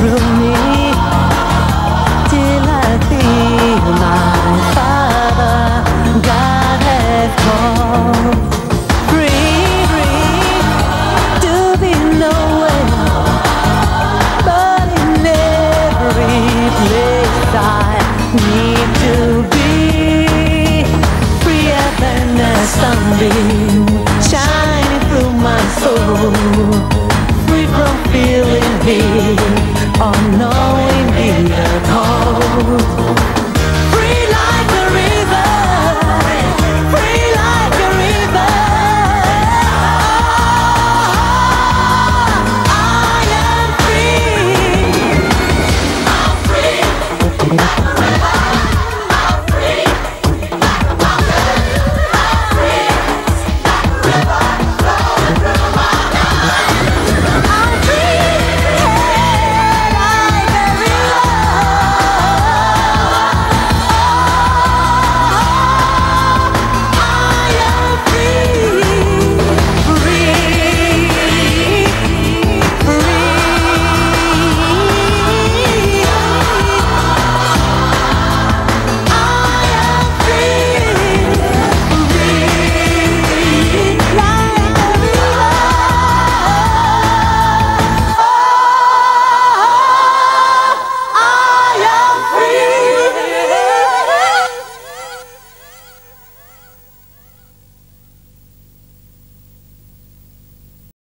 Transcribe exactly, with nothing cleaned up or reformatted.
through me till I feel my Father God has called. Free, free to be nowhere, but in every place I need to be. Freer than a sunbeam shining through my soul, free from feeling here.